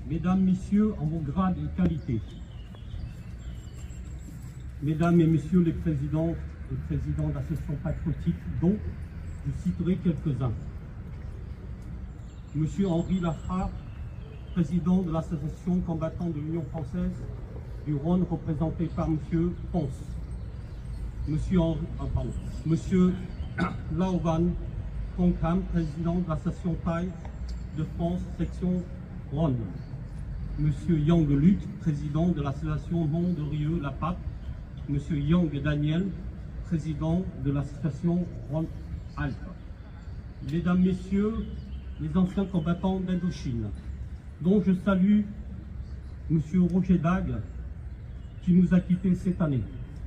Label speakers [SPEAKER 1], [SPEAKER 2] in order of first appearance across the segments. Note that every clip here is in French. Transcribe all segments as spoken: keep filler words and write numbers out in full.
[SPEAKER 1] Mesdames, Messieurs, en vos grades et qualités, Mesdames et Messieurs les présidents et présidents d'associations patriotiques, dont je citerai quelques-uns. Monsieur Henri Lafrare, président de l'association combattant de l'Union française du Rhône, représenté par Monsieur Ponce. Monsieur, Henri, ah, pardon, Monsieur Laovan Conkham, président de l'association Thaï de France, section Rhône. Monsieur Yang Luc, président de l'association Mont de Rieux La Pape. Monsieur Yang Daniel, président de l'association Rhône-Alpes. Mesdames, Messieurs, les anciens combattants d'Indochine, dont je salue Monsieur Roger Dague, qui nous a quittés cette année.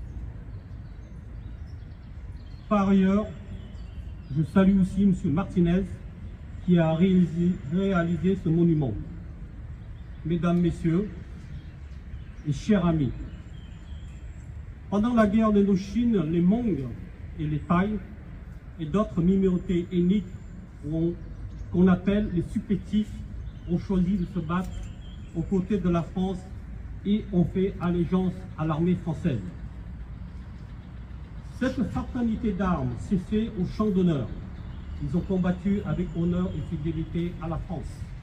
[SPEAKER 1] Par ailleurs, je salue aussi Monsieur Martinez, qui a réalisé, réalisé ce monument. Mesdames, Messieurs, et chers amis, pendant la guerre d'Indochine, les Hmong et les Thaïs et d'autres minorités ethniques qu'on appelle les supplétifs ont choisi de se battre aux côtés de la France et ont fait allégeance à l'armée française. Cette fraternité d'armes s'est faite au champ d'honneur. Ils ont combattu avec honneur et fidélité à la France.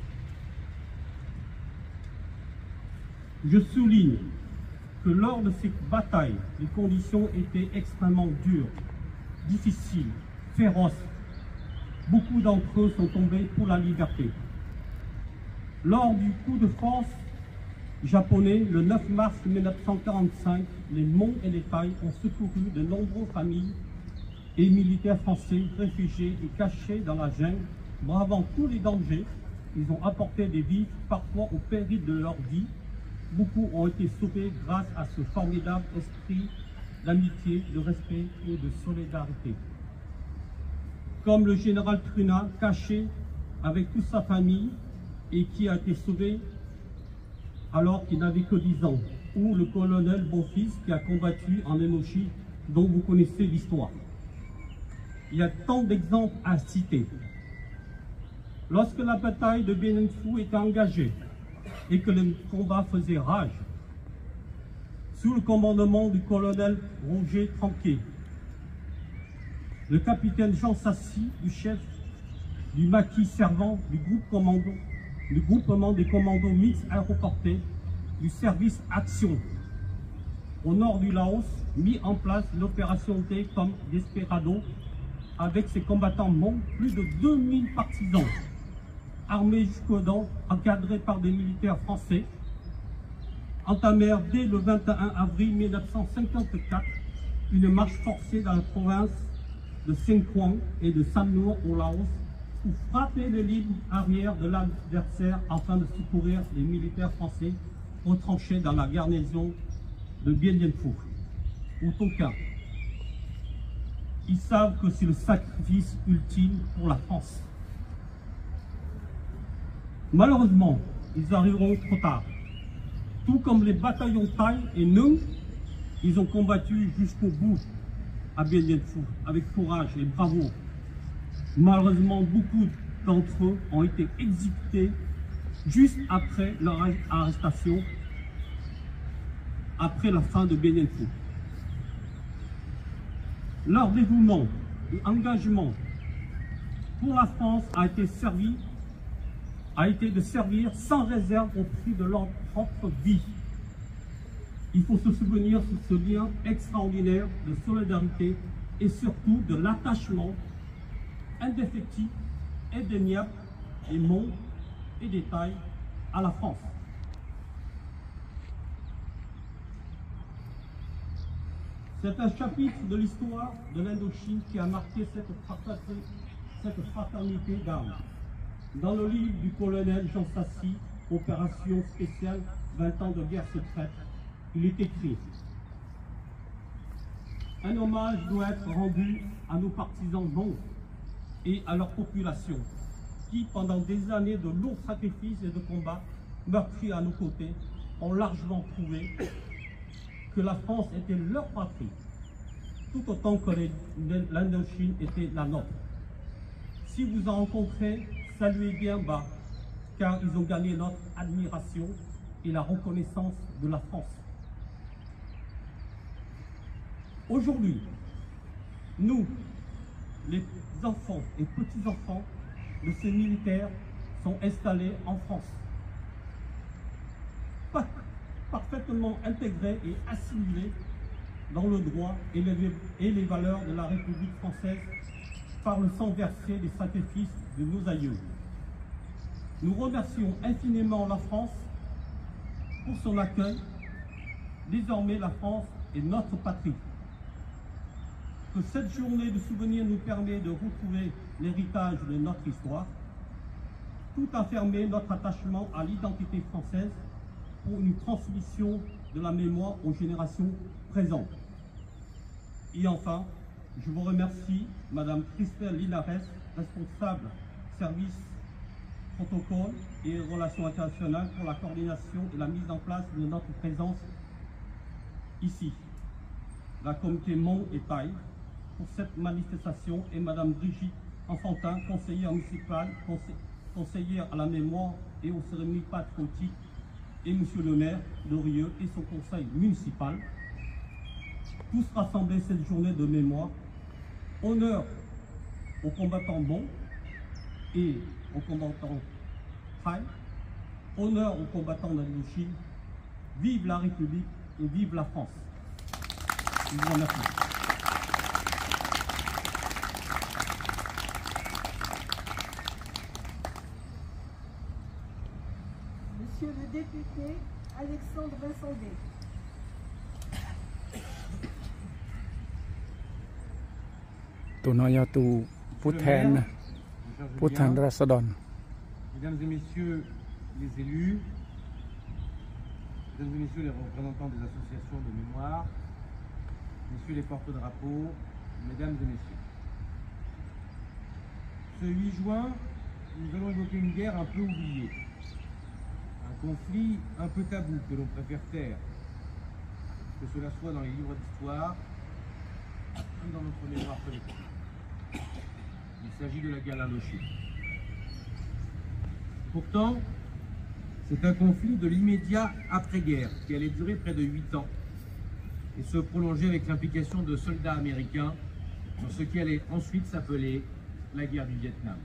[SPEAKER 1] Je souligne que lors de ces batailles, les conditions étaient extrêmement dures, difficiles, féroces. Beaucoup d'entre eux sont tombés pour la liberté. Lors du coup de force japonais, le neuf mars mille neuf cent quarante-cinq, les Hmong et les Thaïs ont secouru de nombreuses familles et militaires français réfugiés et cachés dans la jungle, bravant tous les dangers. Ils ont apporté des vies, parfois au péril de leur vie. Beaucoup ont été sauvés grâce à ce formidable esprit d'amitié, de respect et de solidarité. Comme le général Truna, caché avec toute sa famille et qui a été sauvé alors qu'il n'avait que dix ans, ou le colonel Bonfils qui a combattu en Indochine, dont vous connaissez l'histoire. Il y a tant d'exemples à citer. Lorsque la bataille de Bien Phu était engagée et que le combat faisait rage, sous le commandement du colonel Roger Tranquet, le capitaine Jean Sassy, du chef du maquis servant du, groupe commando, du groupement des commandos mixtes aéroportés du service Action, au nord du Laos, mis en place l'opération D comme Desperado, avec ses combattants Hmong, plus de deux mille partisans, armés jusqu'aux dents, encadrés par des militaires français, entamèrent dès le vingt et un avril mille neuf cent cinquante-quatre une marche forcée dans la province de Sengkuang et de Samnour au Laos pour frapper les lignes arrière de l'adversaire afin de secourir les militaires français retranchés dans la garnison de Bien Phu ou Tonkin. Ils savent que c'est le sacrifice ultime pour la France. Malheureusement, ils arriveront trop tard. Tout comme les bataillons Thaï et Nung, ils ont combattu jusqu'au bout à Bien Phu avec courage et bravoure. Malheureusement, beaucoup d'entre eux ont été exécutés juste après leur arrestation, après la fin de Bien Phu. Leur dévouement et engagement pour la France a été servi, a été de servir sans réserve au prix de leur propre vie. Il faut se souvenir de ce lien extraordinaire de solidarité et surtout de l'attachement indéfectible, indéniable des Hmong et des Thaïs à la France. C'est un chapitre de l'histoire de l'Indochine qui a marqué cette fraternité, cette fraternité d'armes. Dans le livre du colonel Jean Sassy, Opération spéciale vingt ans de guerre secrète, il est écrit: un hommage doit être rendu à nos partisans Hmong et à leur population qui, pendant des années de lourds sacrifices et de combats meurtris à nos côtés, ont largement prouvé que la France était leur patrie, tout autant que l'Indochine était la nôtre. Si vous en rencontrez, saluez bien bas car ils ont gagné notre admiration et la reconnaissance de la France. Aujourd'hui, nous, les enfants et petits-enfants de ces militaires sont installés en France, parfaitement intégrés et assimilés dans le droit et les, et les valeurs de la République française par le sang versé des sacrifices de nos aïeux. Nous remercions infiniment la France pour son accueil. Désormais, la France est notre patrie. Que cette journée de souvenir nous permet de retrouver l'héritage de notre histoire, tout affirmer notre attachement à l'identité française pour une transmission de la mémoire aux générations présentes. Et enfin, je vous remercie, Madame Christelle Linares, responsable service protocole et relations internationales, pour la coordination et la mise en place de notre présence ici. La communauté Mont et Taille pour cette manifestation et Madame Brigitte Enfantin, conseillère municipale, conseillère à la mémoire et aux cérémonies patriotiques, et Monsieur le maire d'Orieux et son conseil municipal, tous rassemblés cette journée de mémoire. Honneur aux combattants Bon et aux combattants Taille, honneur aux combattants d'Indochine. Vive la République et vive la France. Je vous remercie.
[SPEAKER 2] Monsieur le député Alexandre Vincendé.
[SPEAKER 3] Tonoyatu Pouthen, Pouthen Rassadon.
[SPEAKER 4] Mesdames et messieurs les élus, mesdames et messieurs les représentants des associations de mémoire, messieurs les porte-drapeaux, mesdames et messieurs. Ce huit juin, nous allons évoquer une guerre un peu oubliée. Un conflit un peu tabou que l'on préfère taire, que cela soit dans les livres d'histoire, comme dans notre mémoire collective. Il s'agit de la guerre d'Indochine. Pourtant, c'est un conflit de l'immédiat après-guerre qui allait durer près de huit ans et se prolonger avec l'implication de soldats américains dans ce qui allait ensuite s'appeler la guerre du Vietnam.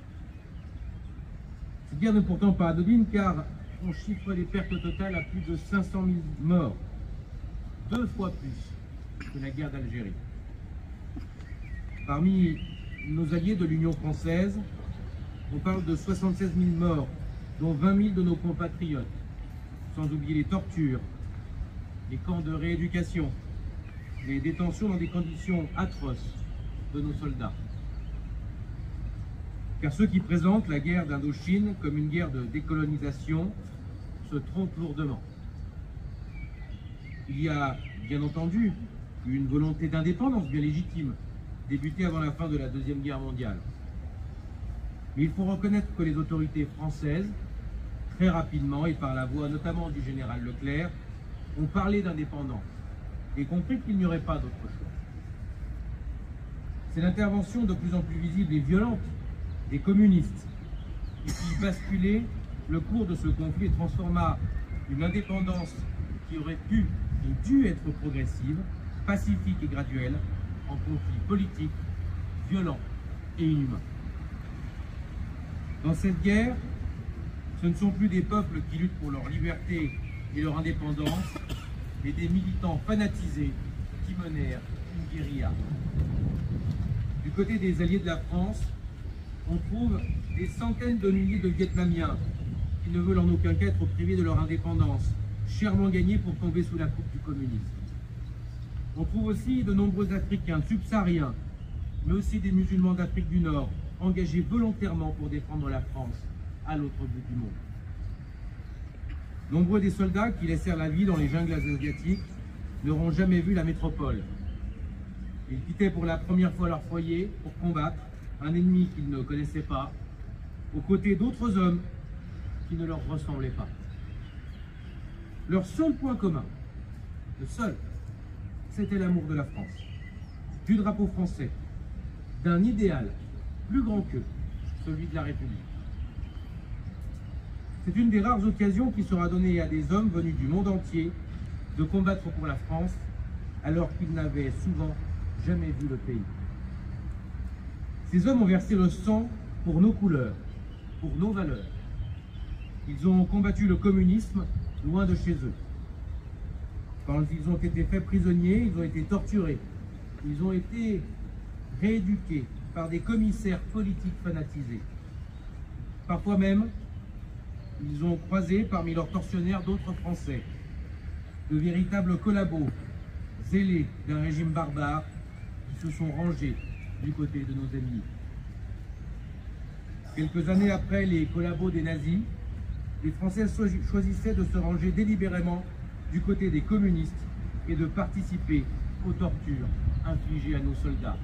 [SPEAKER 4] Cette guerre n'est pourtant pas anodine car on chiffre les pertes totales à plus de cinq cent mille morts, deux fois plus que la guerre d'Algérie. Parmi nos alliés de l'Union française, on parle de soixante-seize mille morts, dont vingt mille de nos compatriotes, sans oublier les tortures, les camps de rééducation, les détentions dans des conditions atroces de nos soldats. Car ceux qui présentent la guerre d'Indochine comme une guerre de décolonisation se trompent lourdement. Il y a bien entendu une volonté d'indépendance bien légitime, débutée avant la fin de la Deuxième Guerre mondiale. Mais il faut reconnaître que les autorités françaises, très rapidement et par la voix notamment du général Leclerc, ont parlé d'indépendance et compris qu'il n'y aurait pas d'autre choix. C'est l'intervention de plus en plus visible et violente des communistes qui fit basculer le cours de ce conflit et transforma une indépendance qui aurait pu et dû être progressive, pacifique et graduelle en conflit politique, violent et inhumain. Dans cette guerre, ce ne sont plus des peuples qui luttent pour leur liberté et leur indépendance, mais des militants fanatisés qui menèrent une guérilla. Du côté des alliés de la France, on trouve des centaines de milliers de Vietnamiens qui ne veulent en aucun cas être privés de leur indépendance, chèrement gagnée pour tomber sous la coupe du communisme. On trouve aussi de nombreux Africains subsahariens, mais aussi des musulmans d'Afrique du Nord, engagés volontairement pour défendre la France à l'autre bout du monde. Nombreux des soldats qui laissèrent la vie dans les jungles asiatiques n'auront jamais vu la métropole. Ils quittaient pour la première fois leur foyer pour combattre un ennemi qu'ils ne connaissaient pas, aux côtés d'autres hommes qui ne leur ressemblaient pas. Leur seul point commun, le seul, c'était l'amour de la France, du drapeau français, d'un idéal plus grand qu'eux, celui de la République. C'est une des rares occasions qui sera donnée à des hommes venus du monde entier de combattre pour la France, alors qu'ils n'avaient souvent jamais vu le pays. Ces hommes ont versé le sang pour nos couleurs, pour nos valeurs. Ils ont combattu le communisme loin de chez eux. Quand ils ont été faits prisonniers, ils ont été torturés. Ils ont été rééduqués par des commissaires politiques fanatisés. Parfois même, ils ont croisé parmi leurs tortionnaires d'autres Français, de véritables collabos, zélés d'un régime barbare, qui se sont rangés du côté de nos ennemis. Quelques années après les collabos des nazis, les Français choisissaient de se ranger délibérément du côté des communistes et de participer aux tortures infligées à nos soldats.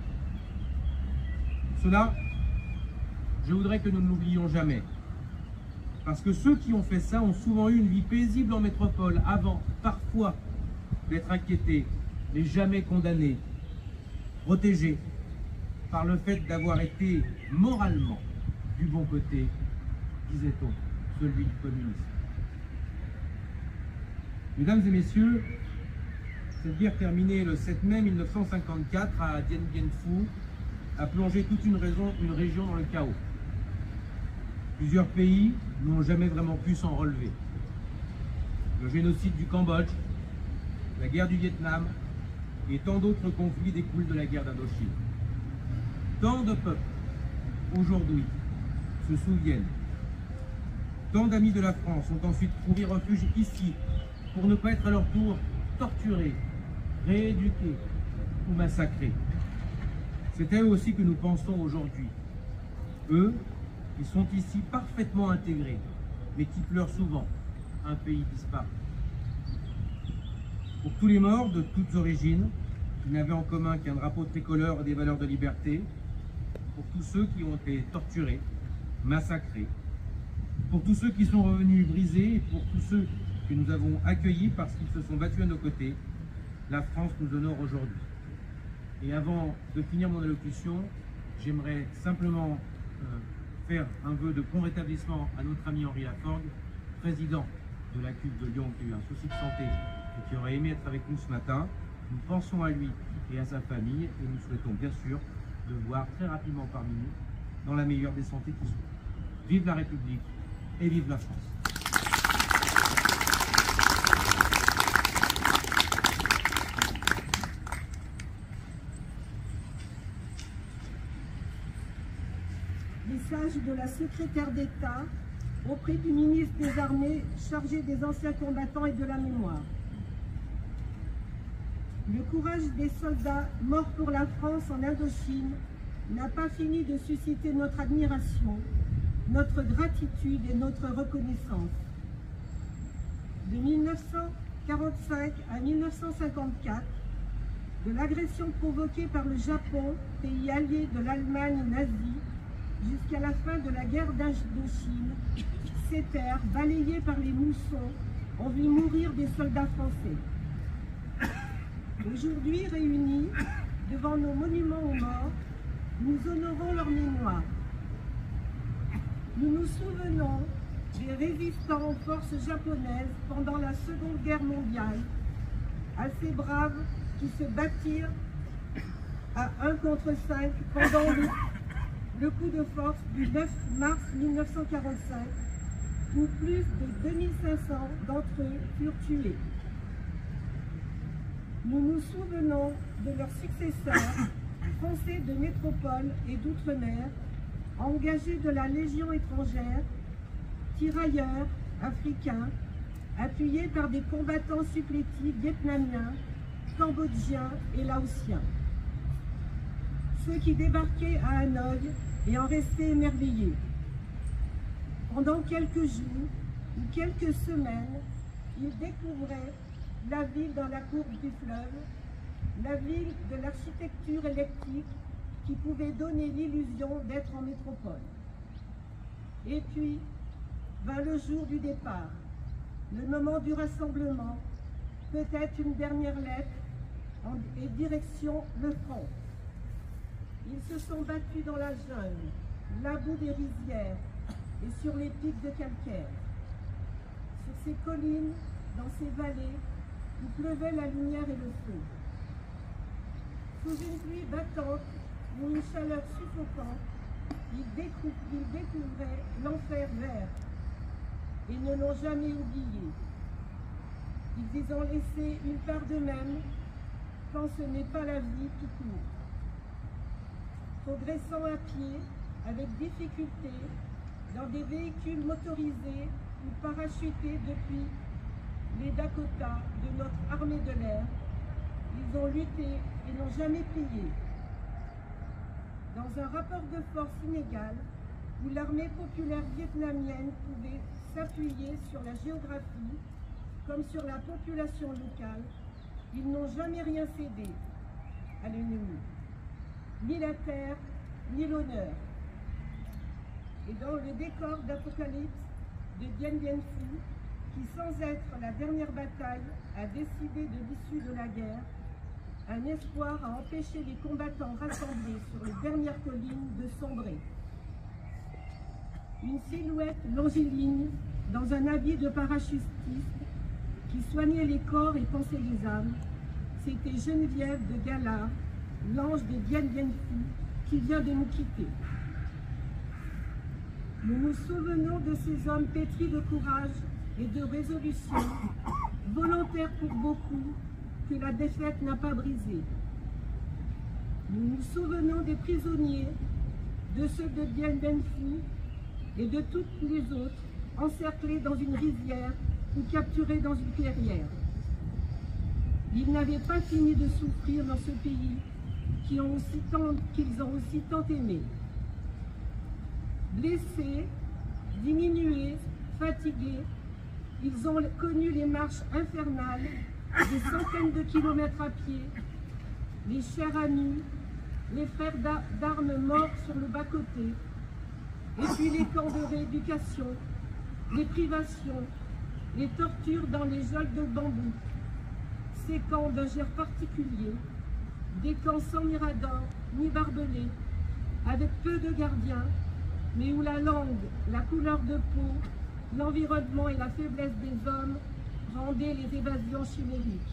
[SPEAKER 4] Cela, je voudrais que nous ne l'oublions jamais. Parce que ceux qui ont fait ça ont souvent eu une vie paisible en métropole avant, parfois, d'être inquiétés, mais jamais condamnés, protégés par le fait d'avoir été moralement du bon côté, disait-on, celui du communisme. Mesdames et messieurs, cette guerre terminée le sept mai mille neuf cent cinquante-quatre à Dien Bien Phu a plongé toute une, raison, une région dans le chaos. Plusieurs pays n'ont jamais vraiment pu s'en relever. Le génocide du Cambodge, la guerre du Vietnam et tant d'autres conflits découlent de la guerre d'Indochine. Tant de peuples, aujourd'hui, se souviennent. Tant d'amis de la France ont ensuite trouvé refuge ici pour ne pas être à leur tour torturés, rééduqués ou massacrés. C'est à eux aussi que nous pensons aujourd'hui. Eux qui sont ici parfaitement intégrés, mais qui pleurent souvent un pays disparu. Pour tous les morts de toutes origines, qui n'avaient en commun qu'un drapeau tricolore et des valeurs de liberté, pour tous ceux qui ont été torturés, massacrés, pour tous ceux qui sont revenus brisés et pour tous ceux que nous avons accueillis parce qu'ils se sont battus à nos côtés, la France nous honore aujourd'hui. Et avant de finir mon allocution, j'aimerais simplement euh, faire un vœu de bon rétablissement à notre ami Henri Laforgue, président de la C U P de Lyon, qui a eu un souci de santé et qui aurait aimé être avec nous ce matin. Nous pensons à lui et à sa famille et nous souhaitons bien sûr le voir très rapidement parmi nous dans la meilleure des santé qui soit. Vive la République et vive la France.
[SPEAKER 2] Message de la secrétaire d'État auprès du ministre des Armées chargé des anciens combattants et de la mémoire. Le courage des soldats morts pour la France en Indochine n'a pas fini de susciter notre admiration, notre gratitude et notre reconnaissance. De mille neuf cent quarante-cinq à mille neuf cent cinquante-quatre, de l'agression provoquée par le Japon, pays allié de l'Allemagne nazie, jusqu'à la fin de la guerre d'Indochine, ces terres, balayées par les moussons, ont vu mourir des soldats français. Aujourd'hui, réunis devant nos monuments aux morts, nous honorons leur mémoire. Nous nous souvenons des résistants aux forces japonaises pendant la Seconde Guerre mondiale, à ces braves qui se battirent à un contre cinq pendant le, le coup de force du neuf mars mille neuf cent quarante-cinq, où plus de deux mille cinq cents d'entre eux furent tués. Nous nous souvenons de leurs successeurs, français de métropole et d'outre-mer, engagés de la Légion étrangère, tirailleurs africains, appuyés par des combattants supplétifs vietnamiens, cambodgiens et laotiens. Ceux qui débarquaient à Hanoï et en restaient émerveillés. Pendant quelques jours ou quelques semaines, ils découvraient la ville dans la courbe du fleuve, la ville de l'architecture électrique qui pouvait donner l'illusion d'être en métropole. Et puis, vint le jour du départ, le moment du rassemblement, peut-être une dernière lettre en, et direction le front. Ils se sont battus dans la jungle, la boue des rizières, et sur les pics de calcaire, sur ces collines, dans ces vallées où pleuvait la lumière et le feu. Sous une pluie battante ou une chaleur suffocante, ils, décou ils découvraient l'enfer vert et ne l'ont jamais oublié. Ils y ont laissé une part d'eux-mêmes quand ce n'est pas la vie qui court. Progressant à pied, avec difficulté, dans des véhicules motorisés ou parachutés depuis les Dakota de notre armée de l'air, ils ont lutté et n'ont jamais plié. Dans un rapport de force inégal, où l'armée populaire vietnamienne pouvait s'appuyer sur la géographie comme sur la population locale, ils n'ont jamais rien cédé à l'ennemi, ni la terre, ni l'honneur. Et dans le décor d'Apocalypse de Dien Bien Phu, qui sans être la dernière bataille a décidé de l'issue de la guerre, un espoir a empêché les combattants rassemblés sur les dernières collines de sombrer. Une silhouette longiligne dans un habit de parachutiste qui soignait les corps et pansait les âmes, c'était Geneviève de Gala, l'ange de Dien Bien Phu, qui vient de nous quitter. Nous nous souvenons de ces hommes pétris de courage et de résolution, volontaires pour beaucoup, que la défaite n'a pas brisé. Nous nous souvenons des prisonniers, de ceux de Dien Bien Phu et de toutes les autres, encerclés dans une rivière ou capturés dans une clairière. Ils n'avaient pas fini de souffrir dans ce pays qu'ils ont aussi tant, qu'ils ont aussi tant aimé. Blessés, diminués, fatigués, ils ont connu les marches infernales, des centaines de kilomètres à pied, les chairs à nu, les frères d'armes morts sur le bas-côté, et puis les camps de rééducation, les privations, les tortures dans les geôles de bambou, ces camps d'un genre particulier, des camps sans mirador ni barbelés, avec peu de gardiens, mais où la langue, la couleur de peau, l'environnement et la faiblesse des hommes rendaient les évasions chimériques.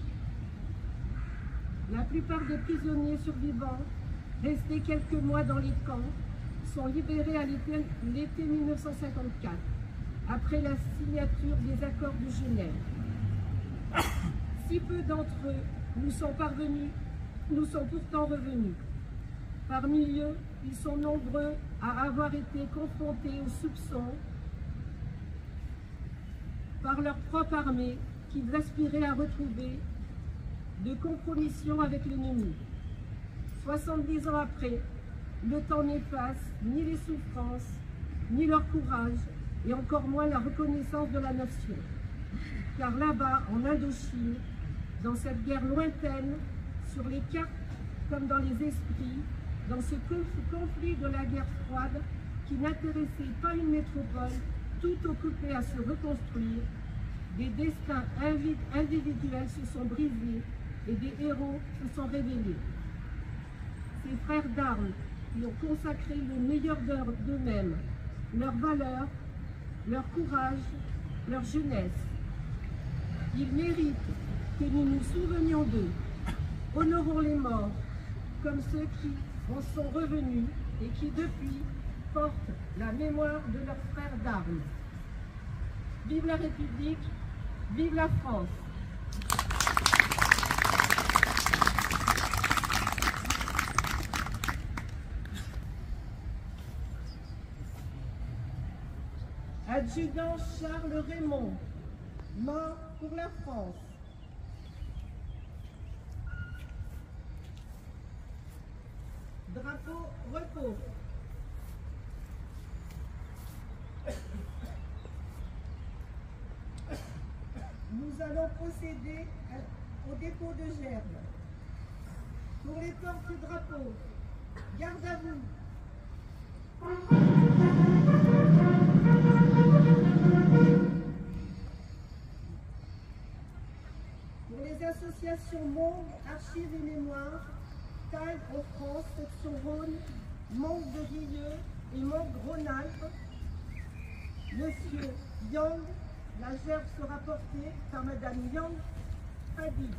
[SPEAKER 2] La plupart des prisonniers survivants, restés quelques mois dans les camps, sont libérés à l'été mille neuf cent cinquante-quatre, après la signature des accords de Genève. Si peu d'entre eux nous sont parvenus, nous sont pourtant revenus. Parmi eux, ils sont nombreux à avoir été confrontés aux soupçons par leur propre armée qu'ils aspiraient à retrouver de compromission avec l'ennemi. soixante-dix ans après, le temps n'efface ni les souffrances, ni leur courage, et encore moins la reconnaissance de la nation. Car là-bas, en Indochine, dans cette guerre lointaine, sur les cartes comme dans les esprits, dans ce conflit de la guerre froide qui n'intéressait pas une métropole tout occupée à se reconstruire, des destins individuels se sont brisés et des héros se sont révélés. Ces frères d'armes qui ont consacré le meilleur d'eux-mêmes, leur valeur, leur courage, leur jeunesse. Ils méritent que nous nous souvenions d'eux. Honorons les morts comme ceux qui en sont revenus et qui depuis portent la mémoire de leurs frères d'armes. Vive la République, vive la France. Adjudant Charles Raymond, mort pour la France. Drapeau repos. Nous allons procéder au dépôt de gerbe. Pour les porte-drapeaux, garde à vous. Pour les associations Monde, Archives et Mémoires, T A L en France, section Rhône, Manque de Rieux et Manque Rhône-Alpes, Monsieur Yang, la gerbe sera portée par Madame Yang Fadi.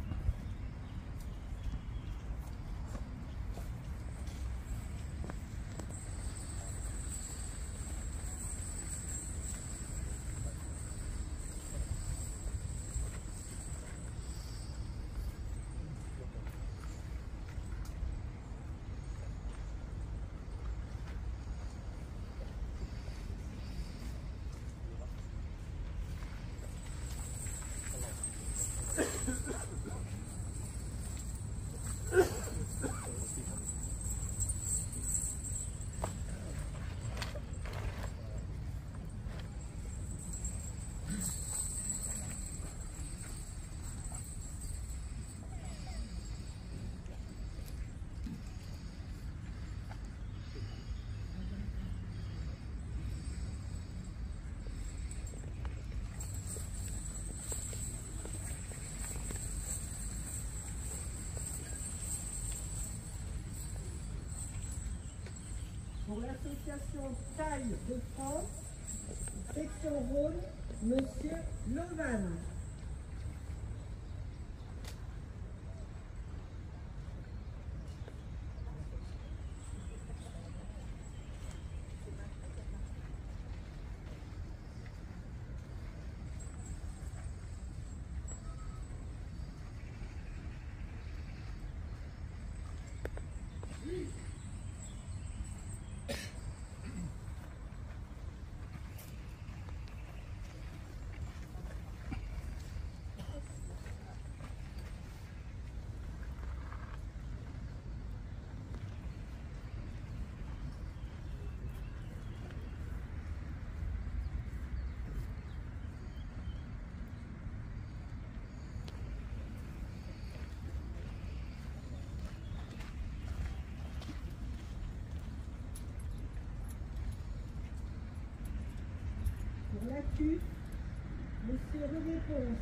[SPEAKER 2] Pour l'association Taille de France, section Rhône, Monsieur Lovan. Pour la Q, Monsieur René Ponce.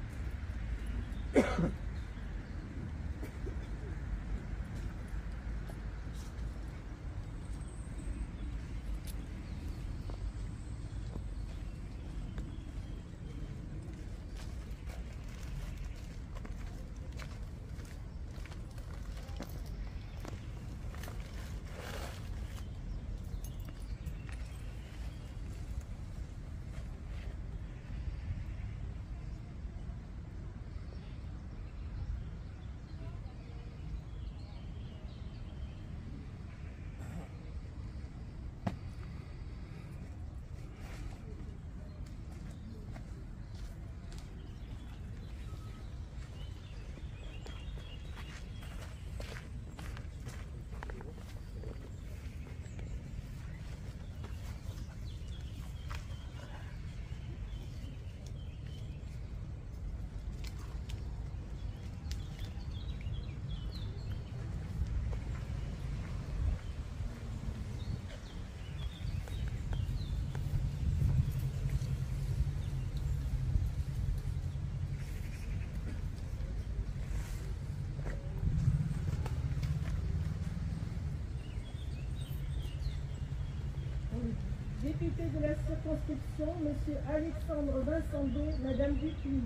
[SPEAKER 2] Député de la circonscription, Monsieur Alexandre Vincendot, Madame Dupuis.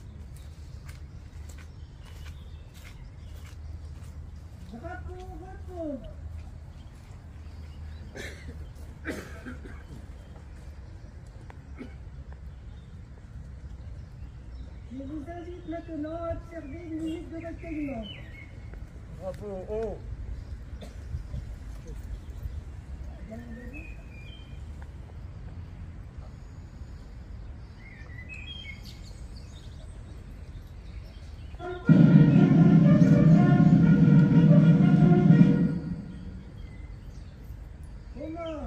[SPEAKER 2] Drapeau repos. drapeau. Je vous invite maintenant à observer une minute de recueillement.
[SPEAKER 5] Drapeau haut.
[SPEAKER 2] Comment?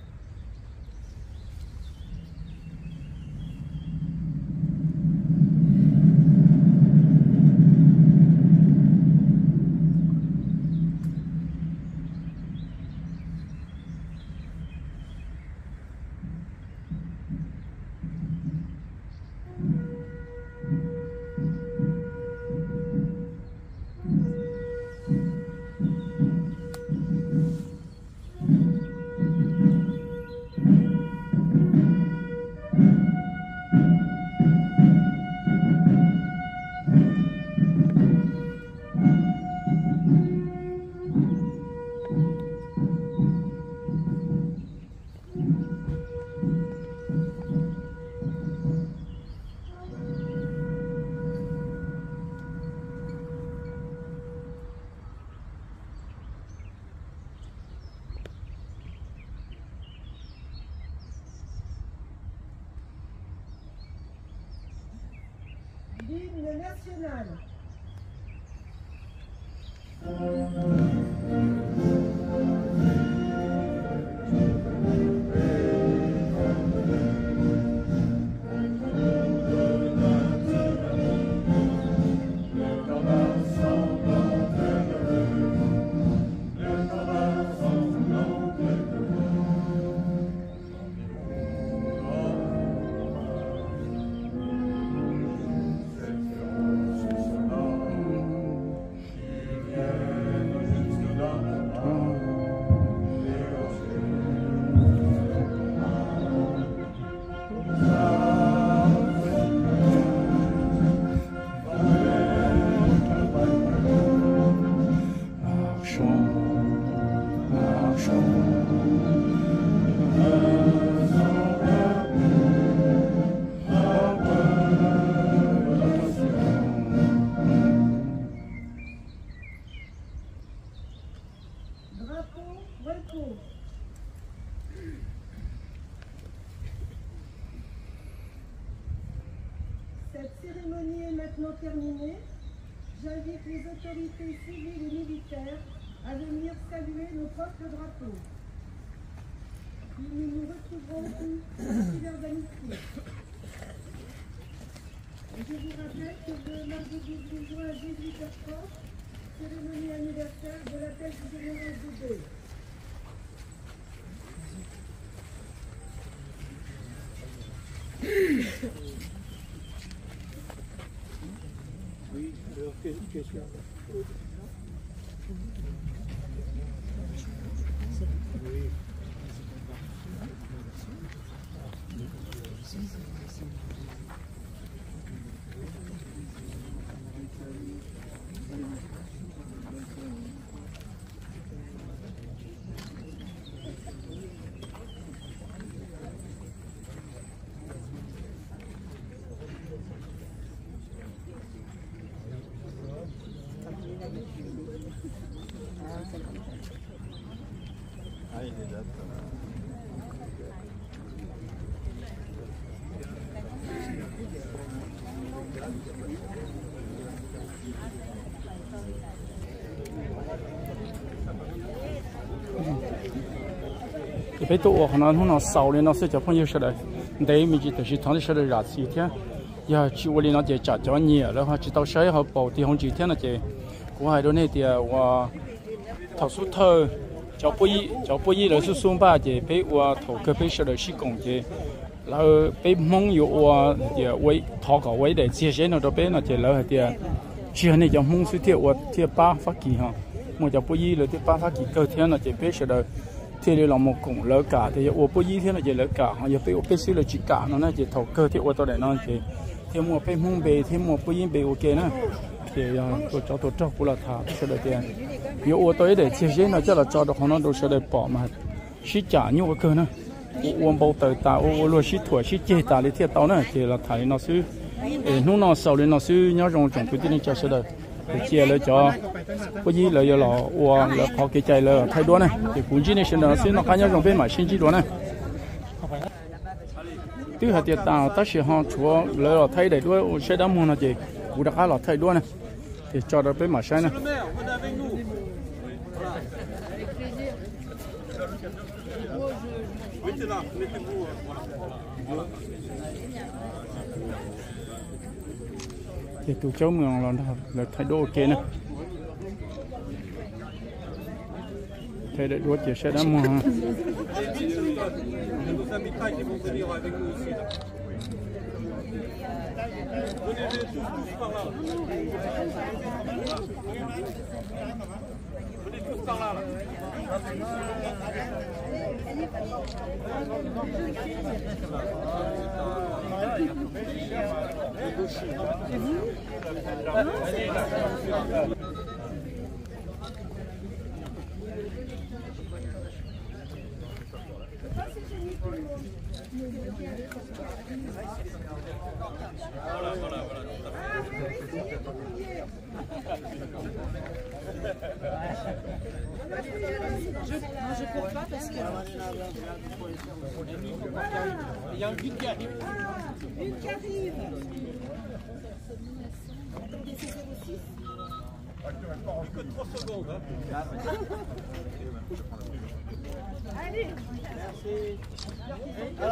[SPEAKER 2] L'hymne national. Drapeau, repos. Cette cérémonie est maintenant terminée. J'invite les autorités civiles et militaires à venir saluer nos postes drapeaux. Puis nous nous retrouverons tous pour une heure d'amitié. Je vous rappelle que le mardi dix-huit juin à dix-huit heures trente, cérémonie anniversaire de l'appel du général de Gaulle.
[SPEAKER 5] Oui, alors quelle question? Oui. Ah, il est là.
[SPEAKER 3] Bây tụ nó nó sầu lên nó sẽ cho phong nhiêu đây đấy mình chỉ chỉ thằng sẽ ra xí thế giờ chịu lên nó chỉ trả cho nhiều rồi họ chỉ tao sấy họ bảo thì không chỉ thế là chỉ của hai đứa này thì và thầu số thơ cho bui cho bui là số số ba chỉ bây và thầu cơ bây sẽ là sĩ công chỉ là bây mong yêu và thì với thọ cả với để chia sẻ nó đó bây là chỉ là thì chia này cho mong số thiệt và thiệt ba phát kỳ ha một cho bui là thiệt ba phát kỳ cơ thế là chỉ bây sẽ là thì là một cùng lỡ cả thì ô bố gì thế là chỉ lỡ cả họ giờ phải ô bê xí là chỉ cả nó là chỉ thầu cơ thì ô tao để nó chỉ thì mua phải mông bề thì mua bố gì bề ok nè thì tôi cho tôi cho cô là thà sẽ được tiền nhiều ô tới để chia sẻ nó cho là cho được họ nó đồ sẽ được bỏ mà xí trả nhiều cái cơ nữa uống bao tới ta ô luôn xí thổi xí chê ta lấy thiệt tao nữa thì là thấy nó xứ lúc nào sau lên nó xứ nhớ rong trồng cái tiếng cho sẽ được chia lại cho có gì là giờ là uống là họ cái chạy là thay đổi này thì cũng chỉ nên sẽ là xứ nó cá nhớ rong bên mà xin chỉ đó này thứ hai tiệt tao ta sẽ họ chúa là thay để đuôi sẽ đâm mua nó gì cũng đã khá là thay đuôi này thì cho nó bên mà sai này thì tụi cháu mình là là thay đổi ok này thay để đuôi chỉ sẽ đâm mua
[SPEAKER 1] Nos invités qui vont venir avec nous aussi. Là. Venez tous, tous par là. Venez tous par là. Voilà, voilà, voilà.
[SPEAKER 2] Je, moi je cours pas parce que...
[SPEAKER 1] Il y a un guide qui arrive.
[SPEAKER 2] Une qui arrive. Attendez, c'est zéro six.
[SPEAKER 1] Plus que trois secondes. Hein.
[SPEAKER 2] Allez. Merci.